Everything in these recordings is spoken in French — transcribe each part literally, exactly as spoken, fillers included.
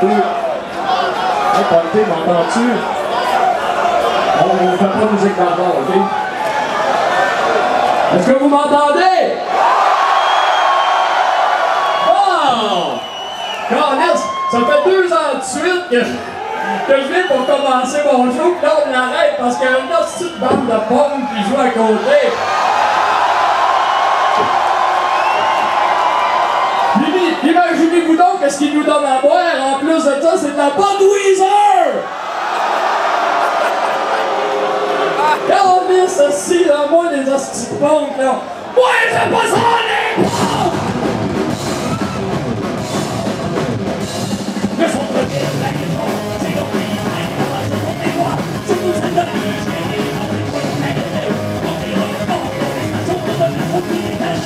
peu. Hey, Ponté, m'entends-tu? On ne fait pas de musique dans le bar, OK? Est-ce que vous m'entendez? Wow! Carlis, ça fait deux ans de suite que, que je viens pour commencer mon show, puis là on l'arrête parce qu'il y a une petite bande de pommes qui joue à côté. Imaginez-vous donc qu'est-ce qu'ils nous donnent à boire. En plus de ça, c'est de la Budweiser! Calme ceci, là, moi, les hosties de punk, là. Moi, j'ai pas ça, les punks! Le son de guerre, la guerre, c'est au pays, la guerre, c'est pour tes voix, c'est tout ça de la vie, je l'ai dit, on est quoi, on est quoi, on est quoi, on est quoi, on est quoi, on est quoi, on est quoi,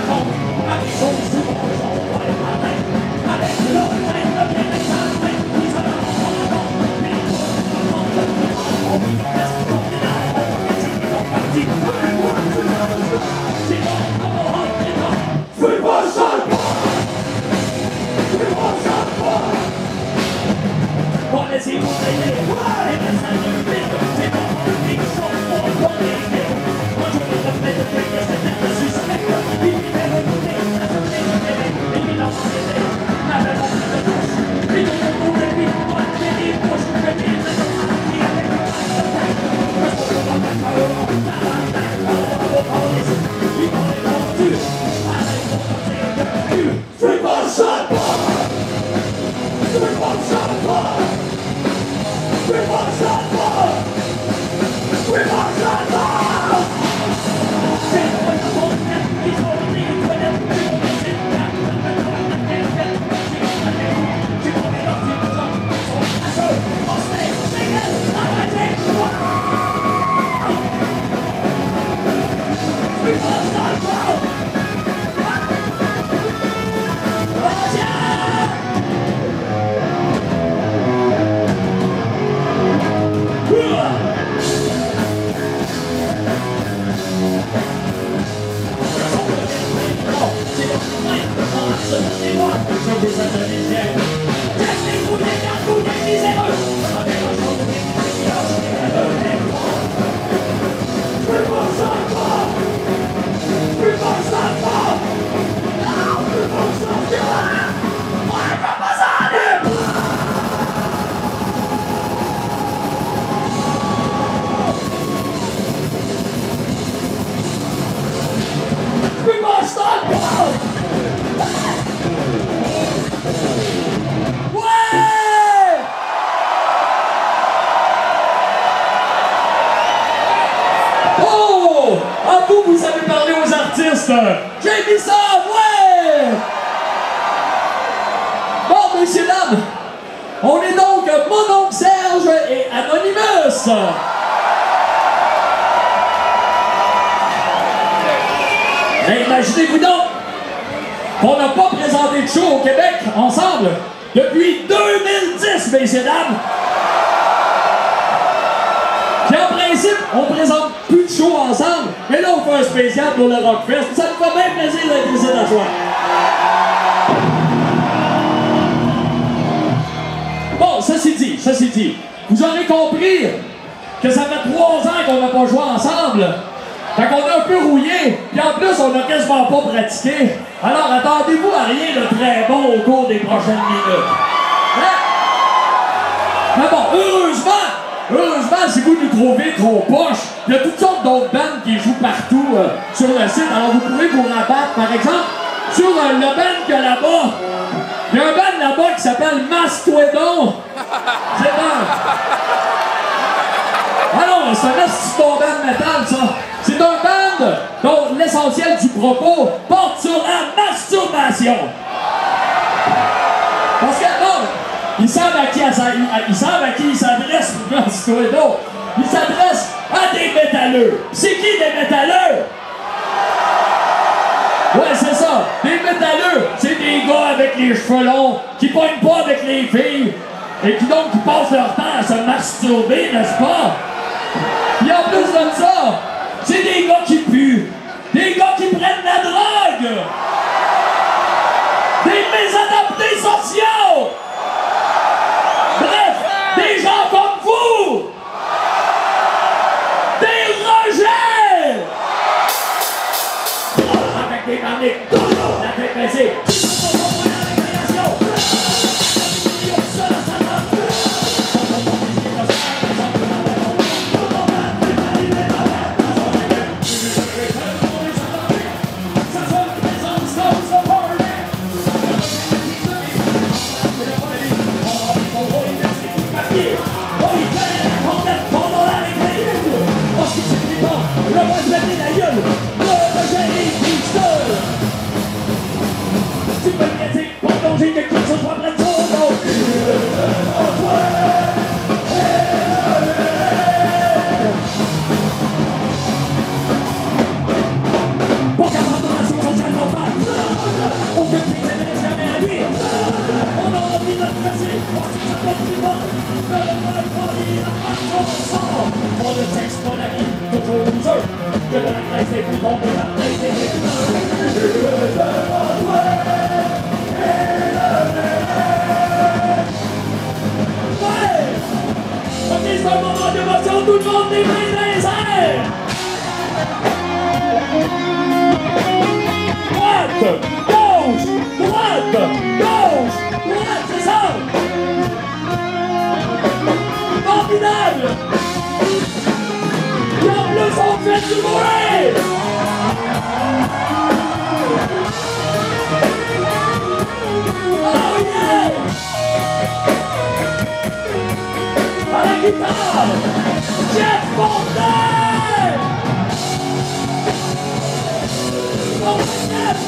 j'ai mis ça, ouais! Bon, messieurs, dames, on est donc mon oncle Serge et Anonymous. Mais imaginez-vous donc qu'on n'a pas présenté de show au Québec ensemble depuis deux mille dix, messieurs, dames. Puis en principe, on présente plus de show ensemble, mais là on fait un spécial pour le Rockfest. Ça nous fait bien plaisir d'être ici ce soir. Bon, ceci dit, ceci dit, vous aurez compris que ça fait trois ans qu'on n'a pas joué ensemble. Fait qu'on est un peu rouillé, puis en plus on n'a quasiment pas pratiqué. Alors attendez-vous à rien de très bon au cours des prochaines minutes. Hein? Mais bon, heureusement, Heureusement, si vous nous trouvez trop poche, il y a toutes sortes d'autres bandes qui jouent partout euh, sur le site. Alors vous pouvez vous rabattre, par exemple, sur euh, le band qu'il y a là-bas. Il y a un band là-bas qui s'appelle Mastodon. C'est bon. Alors, c'est un petit bon band metal, ça. C'est un band dont l'essentiel du propos porte sur la masturbation. Parce que, non, ils savent à qui, à, ils savent à qui ils s'adressent, Mastodon. Ils s'adressent à des métalleux. C'est qui des métalleux? Ouais, c'est ça. Des métalleux, c'est des gars avec les cheveux longs qui pognent pas avec les filles et qui donc qui passent leur temps à se masturber, n'est-ce pas? Puis en plus de ça, c'est des gars qui puent, des gars qui prennent la drogue, des mésadaptés sociaux. loser. Que de la graisse et tout tombe, la tête et les fleurs. Ouais! Ok, c'est un moment d'émotion, tout le monde est pris dans les airs! Droite, gauche, droite, gauche, droite, c'est ça! Formidable! Et en plus, on fait du bruit! Oh yeah! À la guitare, Jeff Fontaine! Oh Jeff!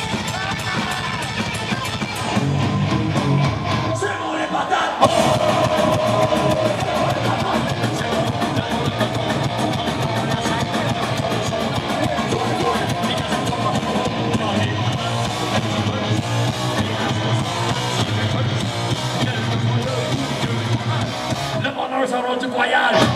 Oh! du voyage.